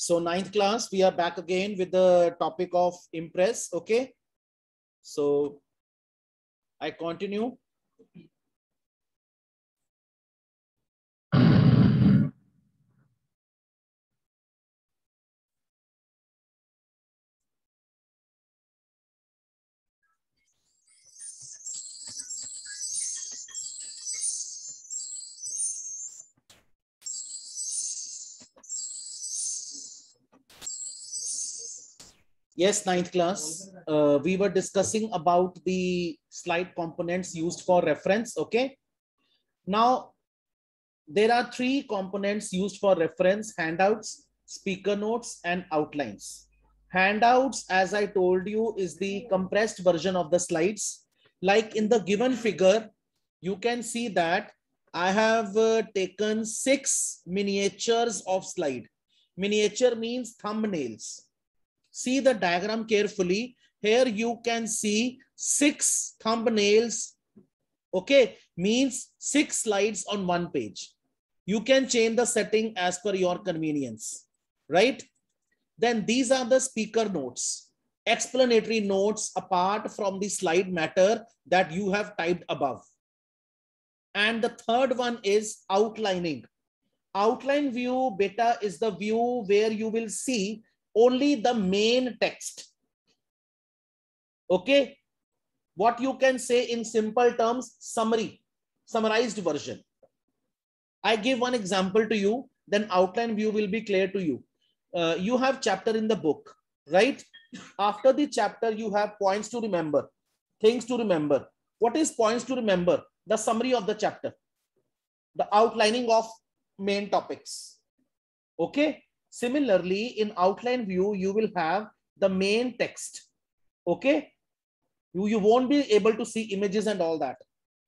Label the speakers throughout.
Speaker 1: So ninth class, we are back again with the topic of Impress. Okay. So I continue. Yes, ninth class. We were discussing about the slide components used for reference. Okay. Now, there are three components used for reference: handouts, speaker notes, and outlines. Handouts, as I told you, is the compressed version of the slides. Like in the given figure, you can see that I have taken 6 miniatures of slide. Miniature means thumbnails. See the diagram carefully. Here you can see 6 thumbnails. Okay, means 6 slides on one page. You can change the setting as per your convenience, right? Then these are the speaker notes, explanatory notes apart from the slide matter that you have typed above. And the third one is outlining. Outline view, beta, is the view where you will see only the main text. Okay. What you can say in simple terms, summary, summarized version. I give one example to you, then outline view will be clear to you. You have chapter in the book, right? After the chapter, you have points to remember, things to remember. What is points to remember? The summary of the chapter, the outlining of main topics. Okay. Similarly, in outline view, you will have the main text. Okay. You won't be able to see images and all that.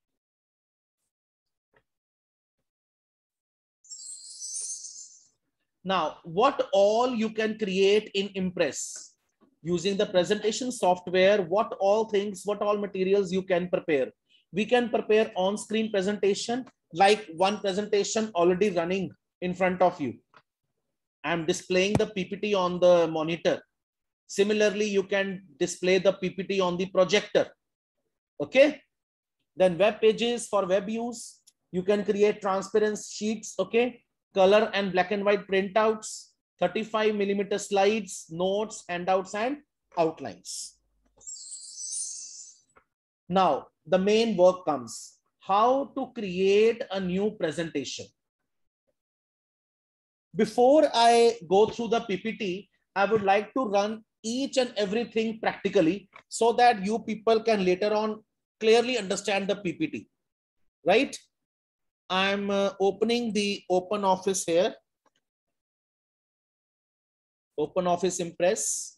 Speaker 1: Now, what all you can create in Impress using the presentation software, what all things, what all materials you can prepare. We can prepare on-screen presentation, like one presentation already running in front of you. I'm displaying the PPT on the monitor. Similarly, you can display the PPT on the projector. Okay. Then web pages for web use. You can create transparent sheets. Okay. Color and black and white printouts, 35mm slides, notes, handouts, and outlines. Now, the main work comes. How to create a new presentation. Before I go through the PPT, I would like to run each and everything practically so that you people can later on clearly understand the PPT, right? I'm opening the Open Office here. Open Office Impress.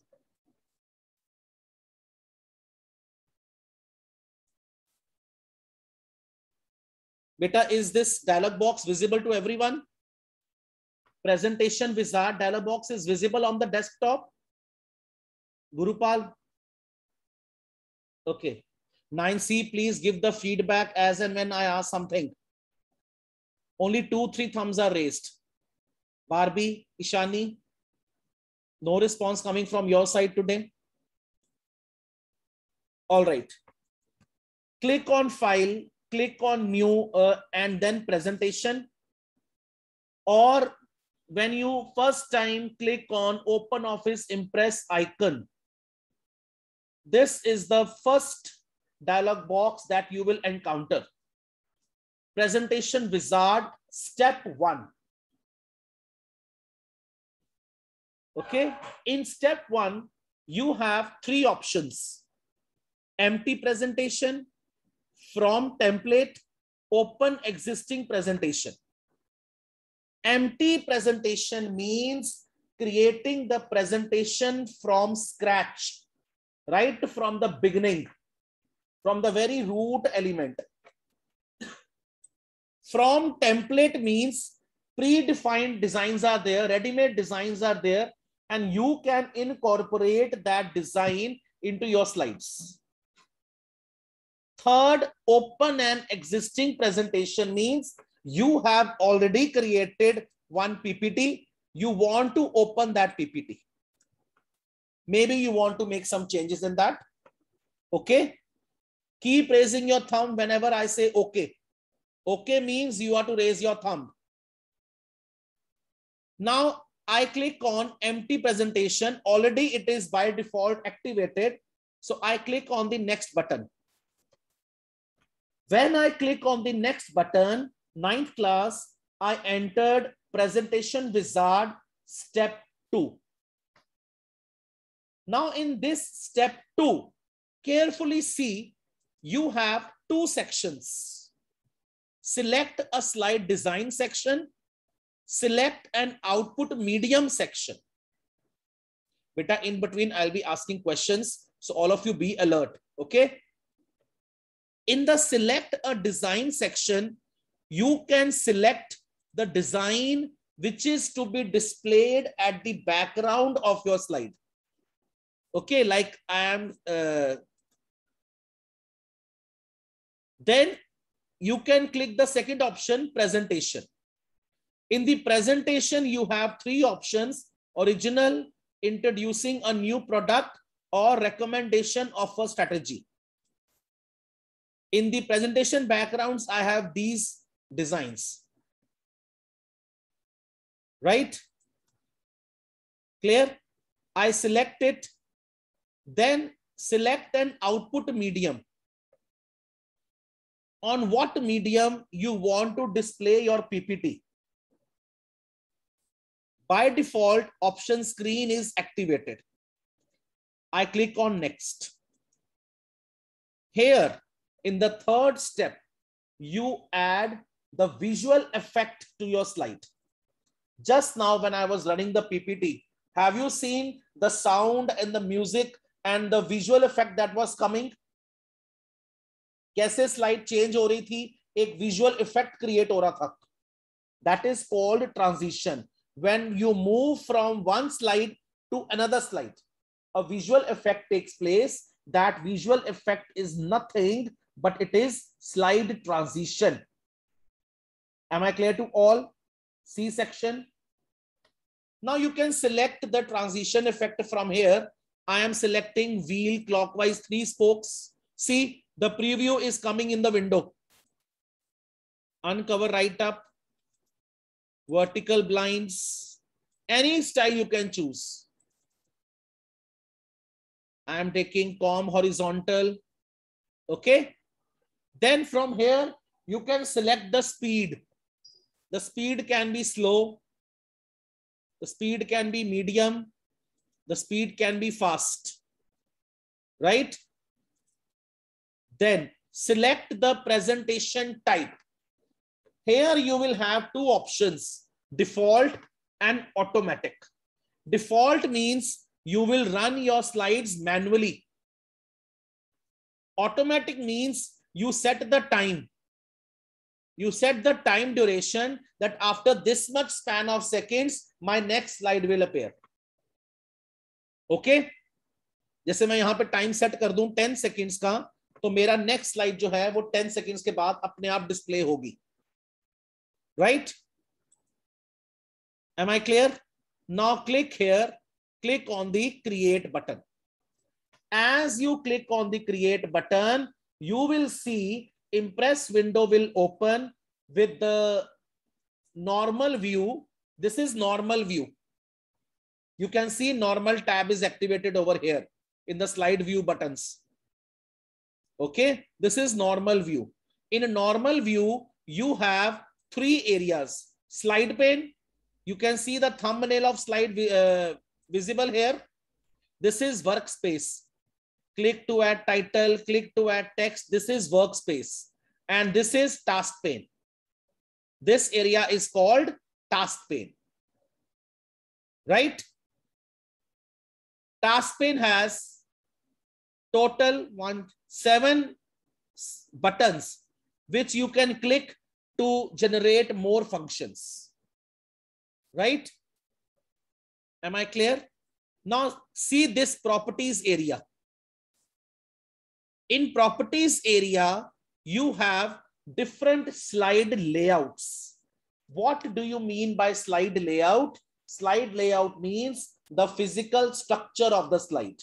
Speaker 1: Beta, is this dialog box visible to everyone? Presentation Wizard dialog box is visible on the desktop. Gurupal. Okay. 9C, please give the feedback as and when I ask something. Only 2-3 thumbs are raised. Barbie, Ishani, no response coming from your side today. All right. Click on File, click on New, and then Presentation. Or when you first time click on Open Office Impress icon, this is the first dialog box that you will encounter. Presentation Wizard, step 1. Okay. In step 1, you have 3 options: empty presentation, from template, open existing presentation. Empty presentation means creating the presentation from scratch, right from the beginning, from the very root element. From template means predefined designs are there, ready-made designs are there, and you can incorporate that design into your slides. Third, open an existing presentation means you have already created one PPT, you want to open that PPT. Maybe you want to make some changes in that. Okay. Keep raising your thumb whenever I say okay. Okay means you are to raise your thumb. Now I click on empty presentation. Already it is by default activated. So I click on the next button. When I click on the next button, 9th class, I entered presentation wizard step 2. Now in this step 2, carefully see, you have 2 sections. Select a slide design section, select an output medium section. Beta, in between, I'll be asking questions, so all of you be alert, okay? In the select a design section, you can select the design which is to be displayed at the background of your slide. Okay, like I am, then you can click the second option, presentation. In the presentation, you have 3 options: original, introducing a new product, or recommendation of a strategy. In the presentation backgrounds, I have these designs. Right? Clear? I select it, then select an output medium. On what medium you want to display your PPT. By default, option screen is activated. I click on next. Here, in the 3rd step, you add the visual effect to your slide. Just now when I was running the PPT, have you seen the sound and the music and the visual effect that was coming? कैसे slide change हो रही थी, एक visual effect create हो रहा था. That is called transition. When you move from one slide to another slide, a visual effect takes place. That visual effect is nothing but it is slide transition. Am I clear to all? C section. Now you can select the transition effect from here. I am selecting wheel clockwise 3 spokes. See, the preview is coming in the window. Uncover right up, vertical blinds, any style you can choose. I am taking com horizontal. Okay. Then from here, you can select the speed. The speed can be slow. The speed can be medium. The speed can be fast. Right? Then select the presentation type. Here you will have 2 options, default and automatic. Default means you will run your slides manually. Automatic means you set the time. You set the time duration that after this much span of seconds, my next slide will appear. Okay? जैसे मैं यहाँ पे time set कर दूं 10 seconds का, तो मेरा next slide जो है वो 10 seconds के बाद अपने आप डिस्प्ले होगी. Right? Am I clear? Now click here, click on the create button. As you click on the create button, you will see Impress window will open with the normal view. This is normal view. You can see normal tab is activated over here in the slide view buttons. Okay, this is normal view. In a normal view, you have 3 areas. Slide pane, you can see the thumbnail of slide visible here. This is workspace. Click to add title, click to add text. This is workspace. And this is task pane. This area is called task pane. Right? Task pane has total 7 buttons which you can click to generate more functions. Right? Am I clear? Now see this properties area. In properties area, you have different slide layouts. What do you mean by slide layout? Slide layout means the physical structure of the slide.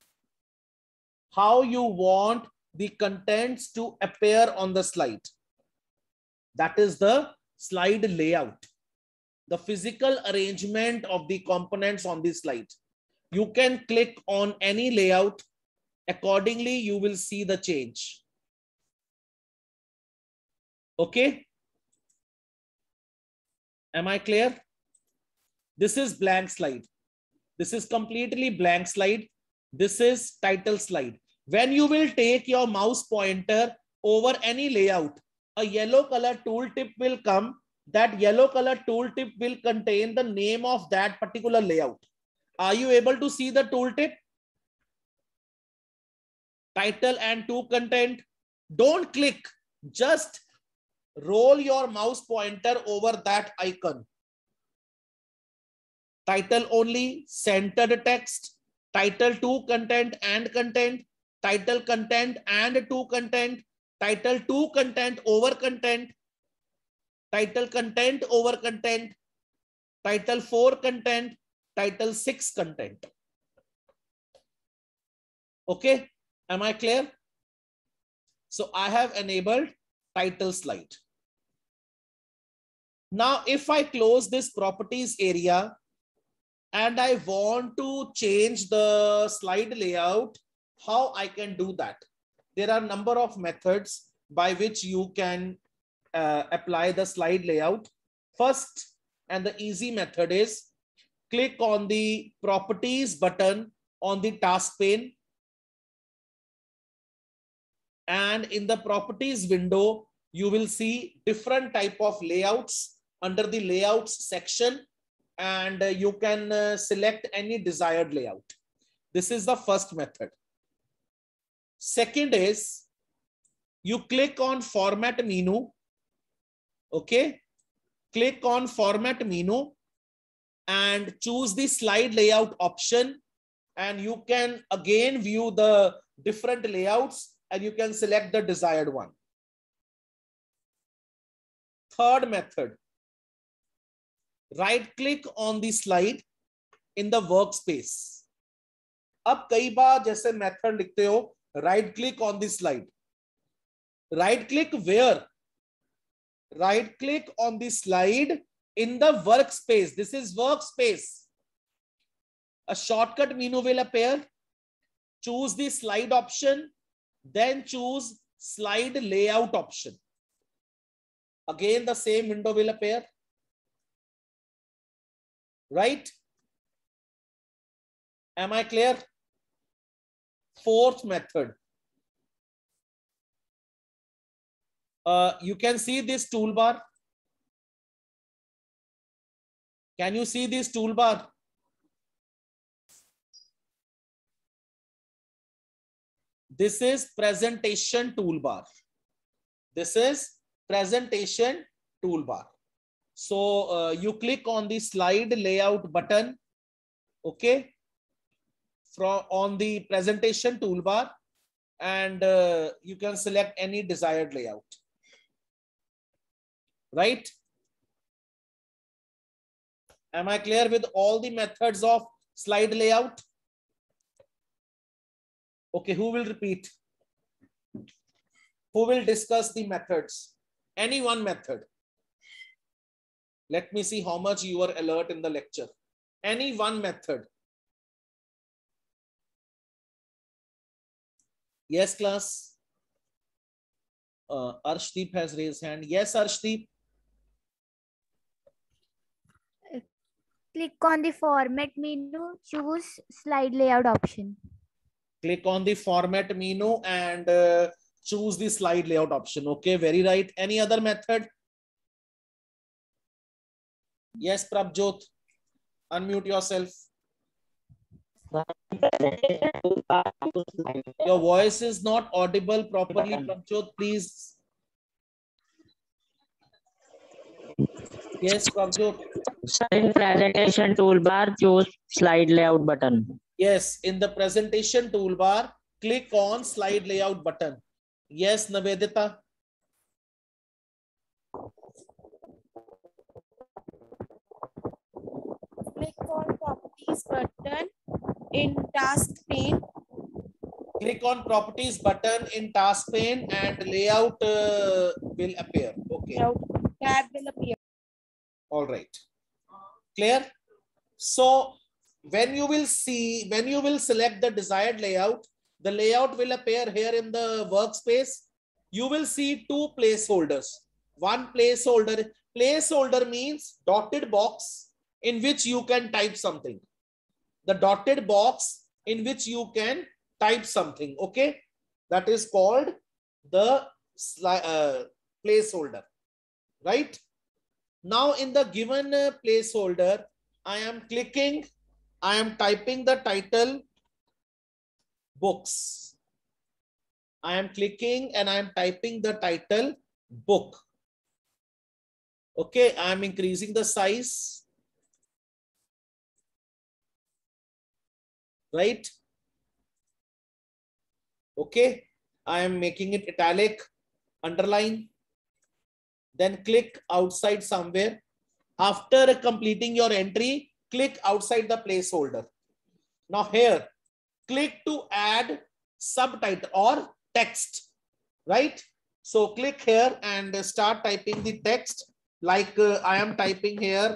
Speaker 1: How you want the contents to appear on the slide. That is the slide layout. The physical arrangement of the components on the slide. You can click on any layout. Accordingly, you will see the change. Okay. Am I clear? This is blank slide. This is completely blank slide. This is title slide. When you will take your mouse pointer over any layout, a yellow color tooltip will come. That yellow color tooltip will contain the name of that particular layout. Are you able to see the tooltip? Title and to content. Don't click. Just roll your mouse pointer over that icon. Title only, centered text, title to content and content, title content and to content, title to content over content, title content over content, title 4 content, title 6 content. Okay, am I clear? So I have enabled title slide. Now, if I close this properties area and I want to change the slide layout, how I can do that? There are a number of methods by which you can apply the slide layout. First, and the easy method is click on the properties button on the task pane. And in the properties window, you will see different type of layouts under the layouts section, and you can select any desired layout. This is the first method. Second is you click on format menu. Okay. Click on format menu and choose the slide layout option, and you can again view the different layouts and you can select the desired one. Third method, right click on the slide in the workspace. अब कई बार जैसे method लिखते हो, right click on the slide. Right click where? Right click on the slide in the workspace. This is workspace. A shortcut menu will appear. Choose the slide option, then choose slide layout option. Again, the same window will appear. Right? Am I clear? Fourth method. You can see this toolbar. Can you see this toolbar? This is presentation toolbar. This is presentation toolbar. So you click on the slide layout button, okay, on the presentation toolbar, and you can select any desired layout. Right? Am I clear with all the methods of slide layout? Okay, who will repeat? Who will discuss the methods? Any one method. Let me see how much you are alert in the lecture. Any one method. Yes, class. Arshdeep has raised hand. Yes, Arshdeep.
Speaker 2: Click on the format menu, choose slide layout option.
Speaker 1: Click on the format menu and choose the slide layout option. Okay, very right. Any other method? Yes, Prabjot. Unmute yourself. Your voice is not audible properly, Prabjot, please. Yes, Prabjot.
Speaker 3: In presentation toolbar, choose slide layout button.
Speaker 1: Yes, in the presentation toolbar, click on slide layout button. Yes, Navedita.
Speaker 4: Click on properties button in task pane.
Speaker 1: Click on properties button in task pane and layout will appear. Okay.
Speaker 4: Layout tab will appear.
Speaker 1: All right. Clear? So when you will select the desired layout, the layout will appear here in the workspace. You will see two placeholders. One placeholder means dotted box in which you can type something. The dotted box in which you can type something. Okay. That is called the placeholder. Right. Now in the given placeholder, I am typing the title books. I am clicking and I am typing the title book. Okay, I am increasing the size. Right? Okay, I am making it italic, underline. Then click outside somewhere. After completing your entry, click outside the placeholder. Now here, click to add subtitle or text, right? So click here and start typing the text like I am typing here.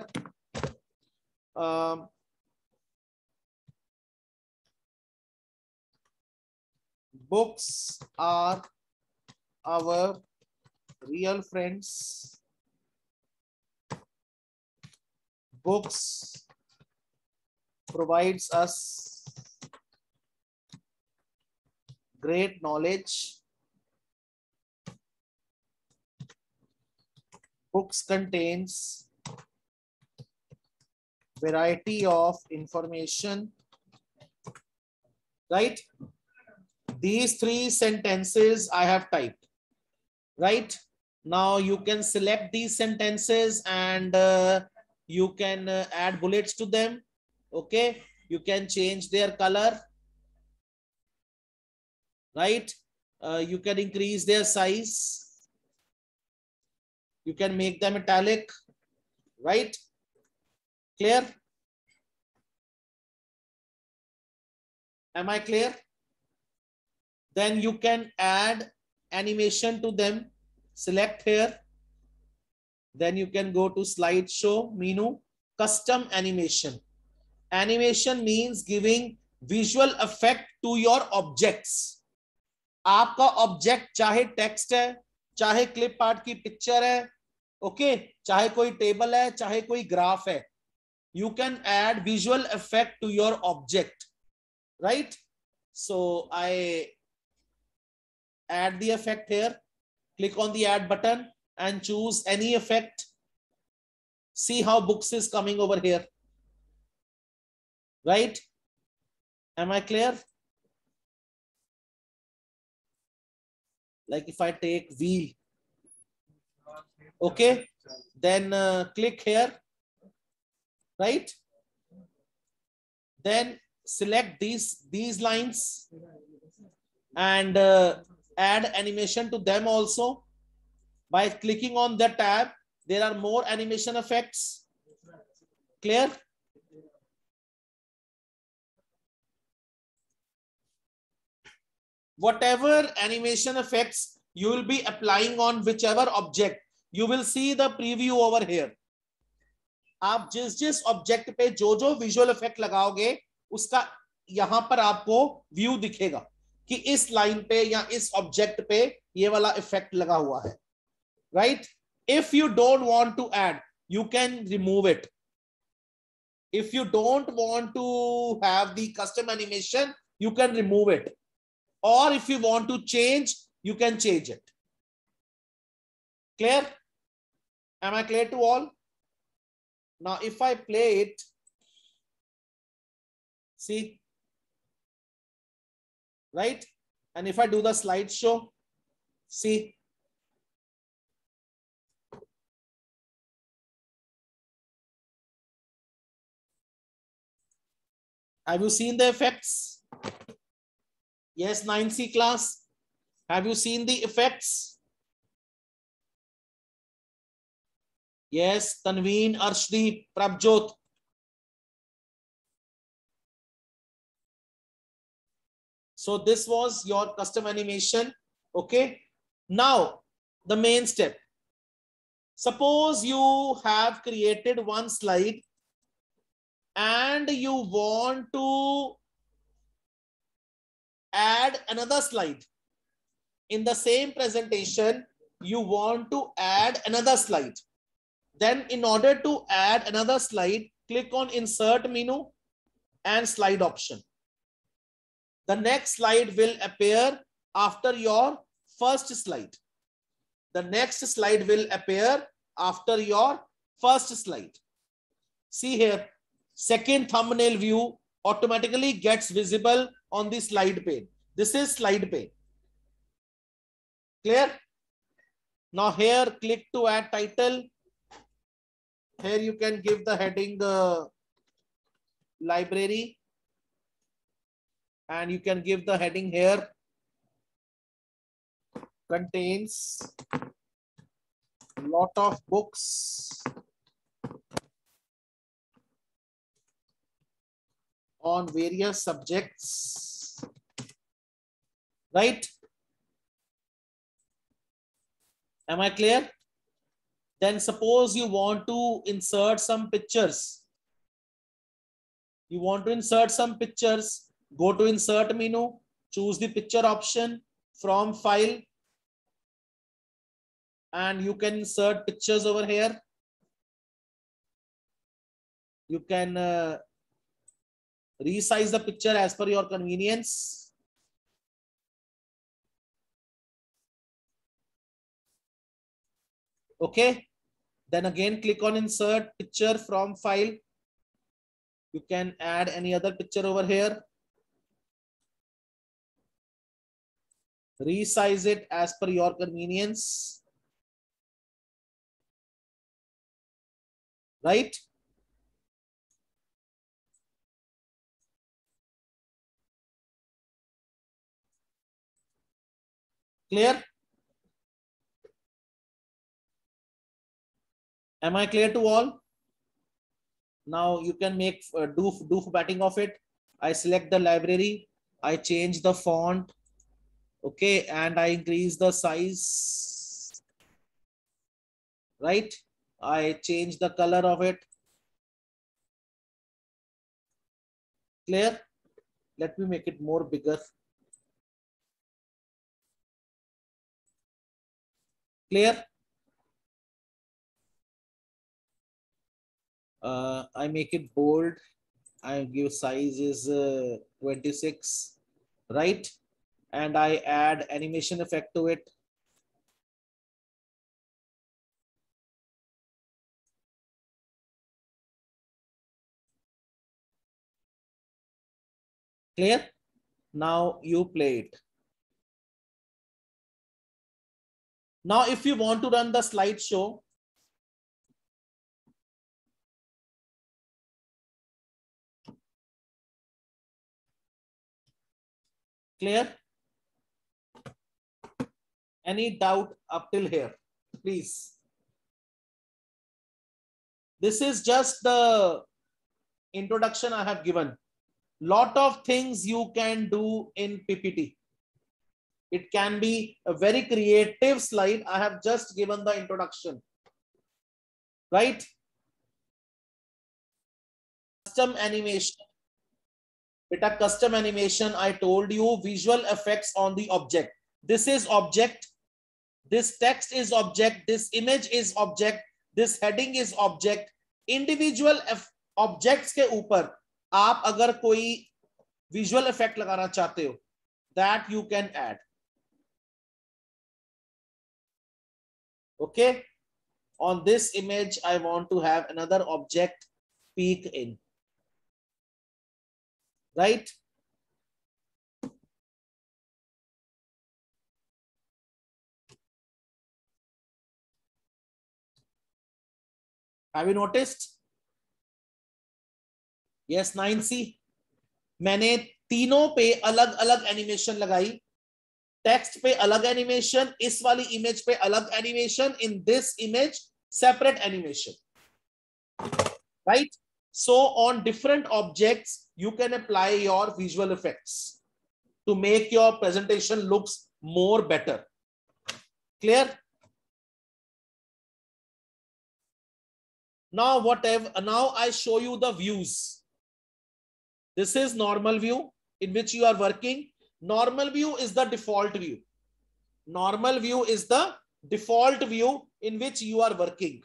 Speaker 1: Books are our real friends. Books provides us great knowledge. Books contains variety of information. Right? These three sentences I have typed. Right? Now you can select these sentences and you can add bullets to them. Okay, you can change their color. Right? You can increase their size. You can make them italic. Right? Clear? Am I clear? Then you can add animation to them. Select here. Then you can go to slideshow menu, custom animation. Animation means giving visual effect to your objects. आपका object चाहे text है, चाहे clip art की picture है, okay, चाहे कोई table है, चाहे कोई ग्राफ है, you can add visual effect to your object, right? So I add the effect here, click on the add button and choose any effect. See how books is coming over here, right? Am I clear? Like if I take wheel, okay, then click here, right? Then select these lines and add animation to them also. By clicking on the tab, there are more animation effects. Clear? Whatever animation effects you will be applying on whichever object, you will see the preview over here. आप जिस object पे जो visual effect लगाओगे उसका यहां पर आपको view दिखेगा कि इस लाइन पे या इस ऑब्जेक्ट पे ये वाला इफेक्ट लगा हुआ है, right? If you don't want to add, you can remove it. If you don't want to have the custom animation, you can remove it. Or if you want to change, you can change it. Clear? Am I clear to all? Now, if I play it, see, right? And if I do the slideshow, see, have you seen the effects? Yes, 9C class. Have you seen the effects? Yes, Tanveen, Arshdeep, Prabjot. So this was your custom animation. Okay. Now the main step. Suppose you have created one slide and you want to add another slide. In the same presentation, you want to add another slide. Then in order to add another slide, click on insert menu and slide option. The next slide will appear after your first slide. The next slide will appear after your first slide. See here, second thumbnail view automatically gets visible on the slide pane. This is slide pane. Clear? Now here, click to add title. Here you can give the heading library, and you can give the heading here contains a lot of books on various subjects, right? Am I clear? Then suppose you want to insert some pictures. You want to insert some pictures, go to insert menu, choose the picture option from file, and you can insert pictures over here. You can resize the picture as per your convenience. Okay. Then again, click on insert picture from file. You can add any other picture over here. Resize it as per your convenience. Right? Clear? Am I clear to all? Now you can make do formatting of it. I select the library. I change the font. Okay, and I increase the size. Right? I change the color of it. Clear? Let me make it more bigger. Clear? I make it bold. I give size is 26, right? And I add animation effect to it. Clear? Now you play it. Now, if you want to run the slideshow, clear? Any doubt up till here, please? This is just the introduction I have given. Lot of things you can do in PPT. It can be a very creative slide. I have just given the introduction, right? Custom animation. Beta, custom animation, I told you, visual effects on the object. This is object. This text is object. This image is object. This heading is object. Individual objects के ऊपर आप अगर कोई visual effect लगाना चाहते हो, that you can add. Okay. On this image, I want to have another object peek in. Right? Have you noticed? Yes, 9C. मैंने तीनों पे अलग अलग एनिमेशन लगाई. टेक्स्ट पे अलग एनिमेशन, इस वाली इमेज पे अलग animation, in this image separate animation. Right? So on different objects, you can apply your visual effects. to make your presentation looks more better. Clear? Now now I show you the views. This is normal view in which you are working. Normal view is the default view. Normal view is the default view in which you are working.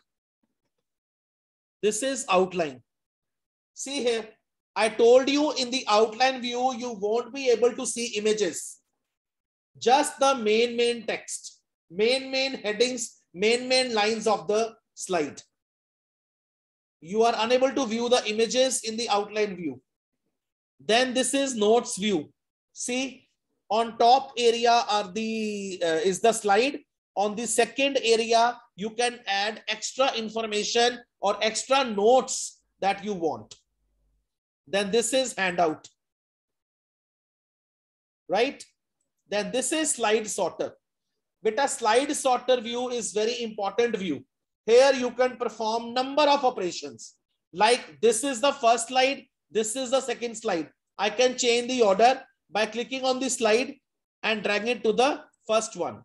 Speaker 1: This is outline. See here, I told you in the outline view, you won't be able to see images. Just the main text, main headings, main lines of the slide. You are unable to view the images in the outline view. Then this is notes view. See, on top area are is the slide. On the second area, you can add extra information or extra notes that you want. Then this is handout, right? Then this is slide sorter. But a slide sorter view is very important view. Here you can perform number of operations. Like this is the first slide, this is the second slide. I can change the order by clicking on the slide and dragging it to the first one.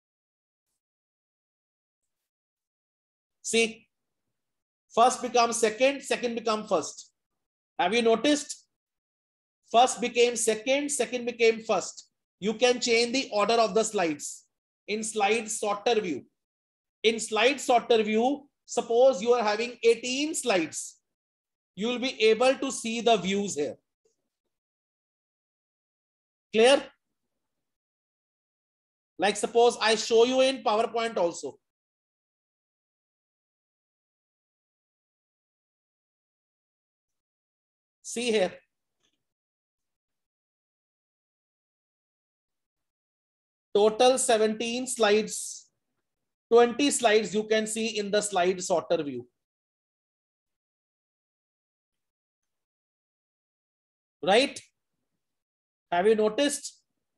Speaker 1: See, first becomes second, second becomes first. Have you noticed? First became second, second became first. You can change the order of the slides in slide sorter view. In slide sorter view, suppose you are having 18 slides. You will be able to see the views here. Clear? Like suppose I show you in PowerPoint also. See here. Total 17 slides, 20 slides you can see in the slide sorter view. Right? Have you noticed?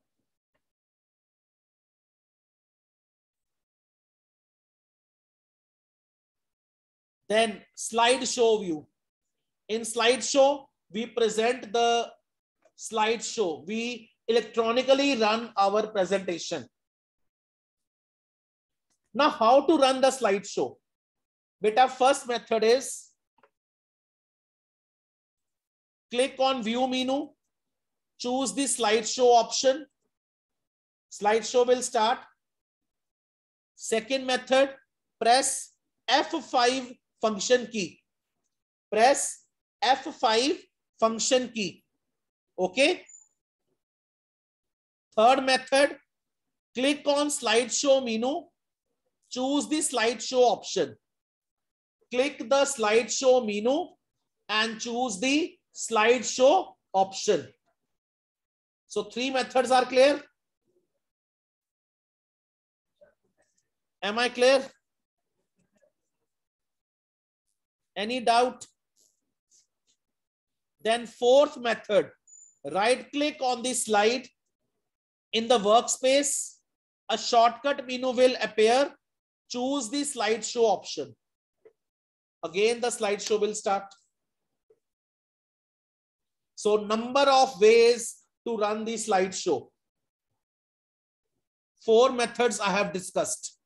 Speaker 1: Then slideshow view. In slideshow, we present the slideshow. We electronically run our presentation. Now, how to run the slideshow? Beta, first method is click on view menu, choose the slideshow option. Slideshow will start. Second method, press F5 function key. Press F5 function key. Okay. Third method, click on slideshow menu, choose the slideshow option. Click the slideshow menu and choose the slideshow option. So 3 methods are clear. Am I clear? Any doubt? Then fourth method, right click on the slide. In the workspace, a shortcut menu will appear. Choose the slideshow option. Again, the slideshow will start. So, number of ways to run the slideshow. 4 methods I have discussed.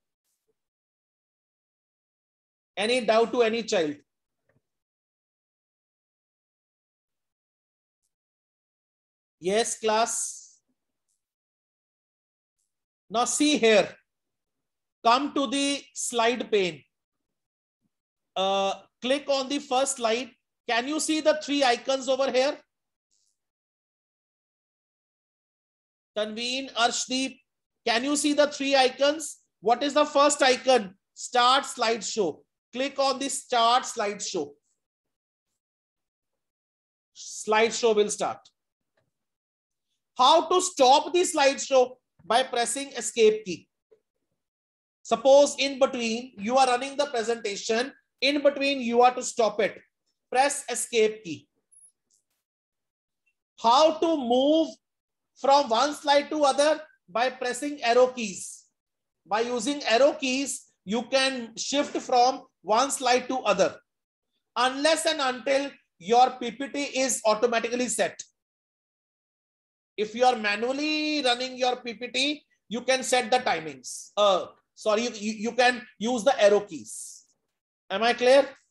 Speaker 1: Any doubt to any child? Yes, class. Now see here, come to the slide pane. Click on the first slide. Can you see the 3 icons over here? Tanveen, Arshdeep, can you see the 3 icons? What is the first icon? Start slideshow. Click on the start slideshow. Slideshow will start. How to stop the slideshow? By pressing escape key. Suppose in between you are running the presentation, in between you are to stop it. Press escape key. How to move from one slide to other? By pressing arrow keys. By using arrow keys, you can shift from one slide to other. Unless and until your PPT is automatically set. If you are manually running your PPT, you can set the timings. Sorry, you can use the arrow keys. Am I clear?